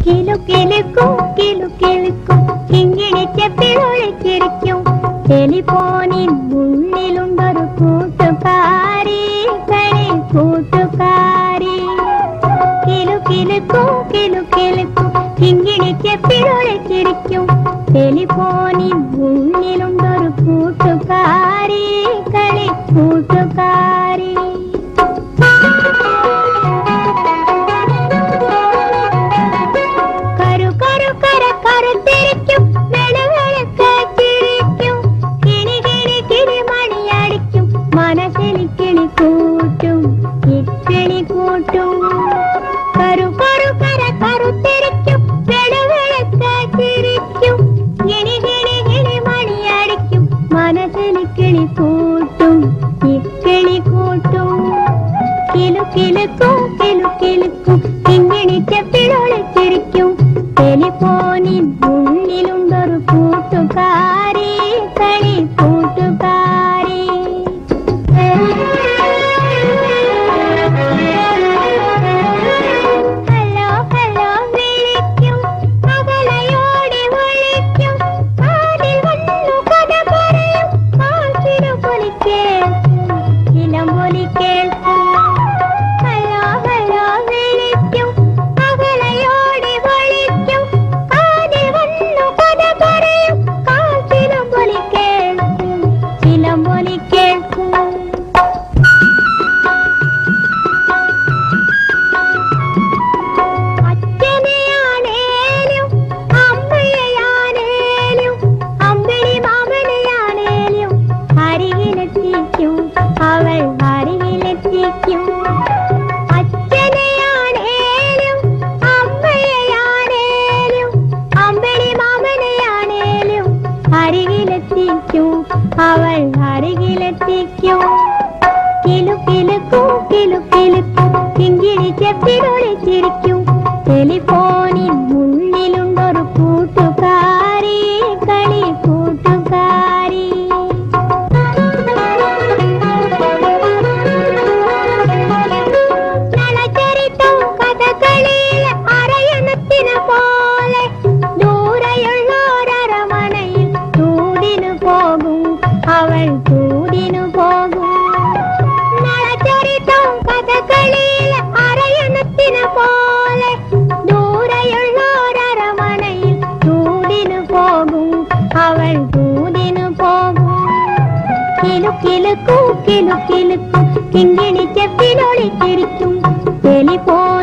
കിലുകിലുക്കും കിലുകിലുക്കും കിങ്ങിണി ചെപ്പിലൊളിച്ചിരിക്കും ടെലിഫോണിൻ ഉള്ളിലുണ്ടൊരു കൂട്ടുകാരി കളി കൂട്ടുകാരി കിലുകിലുക്കും കിലുകിലുക്കും കിങ്ങിണി ചെപ്പിലൊളിച്ചിരിക്കും ടെലിഫോണിൻ ഉള്ളിലുണ്ടൊരു കൂട്ടുകാരി കളി കൂട്ടുകാരി ടെലിഫോണിൻ ഉള്ളിലുണ്ടൊരു കൂട്ടുകാരി കളി കൂട്ടുകാരി ഹലോ ഹലോ വിളിക്കും അകലയോടെ വിളിക്കും കാതിൽ വന്നു കഥ പറയും കാറ്റിനു പൊലി കേൾക്കും ഇളം പൊലി കേൾക്കും ഹലോ ഹലോ വിളിക്കും അകലയോടെ വിളിക്കും കാതിൽ വന്നു കഥ പറയും കാറ്റിനു പൊലി കേൾക്കും ഇളം പൊലി കേൾക്കും അച്ഛനെയാണേലും അമ്മയെയാണേലും അമ്പിളി മാമനെയാണേലും അരികിലെത്തിക്കും അവൾ അരികിലെത്തിക്കും അച്ഛനെയാണേലും അമ്മയെയാണേലും അമ്പിളി മാമനെയാണേലും അരികിലെത്തിക്കും അവൾ അരികിലെത്തിക്കും കിലുകിലുക്കും കിലുകിലുക്കും കിങ്ങിണി ചെപ്പിലൊളിച്ചിരിക്കും ടെലിഫോണിൻ ഉള്ളിലുണ്ടൊരു കൂട്ടുകാരി കളി കൂട്ടുകാരി നളചരിതം കഥകളിൽ അരയണത്തിന് പോലെ ദൂരെയുള്ളൊരരമനയിൽ തൂടിനു പോകും അവൾ തൂടിനു പോകും നളചരിതം കഥകളിൽ അരയണത്തിന് പോലെ ദൂരെയുള്ളൊരരമനയിൽ തൂടിനു പോകും അവൾ തൂടിനു പോകും കിലുകിലുക്കും കിലുകിലുക്കും കിങ്ങിണി ചെപ്പിലൊളിച്ചിരിക്കും ടെലിഫോൺ